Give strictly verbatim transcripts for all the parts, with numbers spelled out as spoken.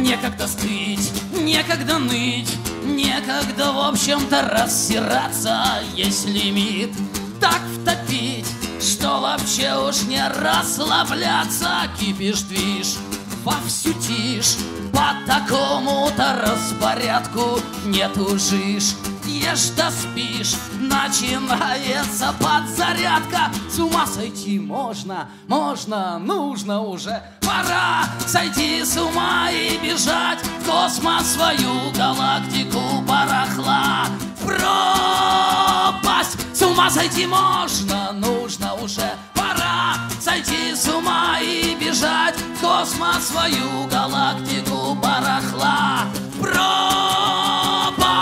Некогда стыть, некогда ныть, некогда, в общем-то, рассираться. Есть лимит, так втопить, что вообще уж не расслабляться. Кипиш, движ, вовсю тишь, по такому-то распорядку не тужишь. Ешь да спишь, начинается подзарядка. С ума сойти можно, можно, нужно уже. Пора сойти с ума и бежать в космос, свою галактику барахла. Пропасть! С ума сойти можно, нужно уже. Пора сойти с ума и бежать в космос, свою галактику барахла. Пропасть!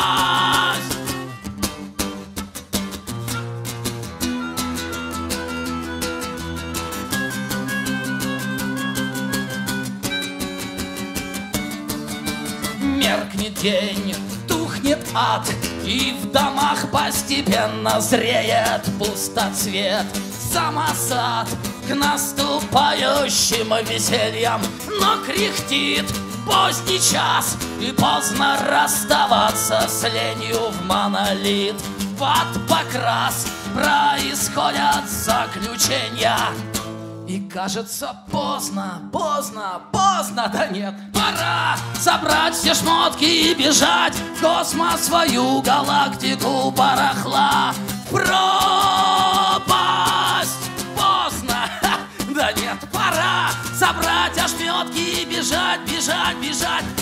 Меркнет день, тухнет ад, и в домах постепенно зреет пустоцвет. Самосад к наступающим весельям, но кряхтит поздний час, и поздно расставаться с ленью в монолит. В ад покрас происходят заключения, и кажется поздно, поздно, поздно, да нет. Пора собрать все шмотки и бежать в космос, свою галактику барахла. Пропасть! Поздно, ха, да нет. Пора собрать ошметки и бежать, бежать, бежать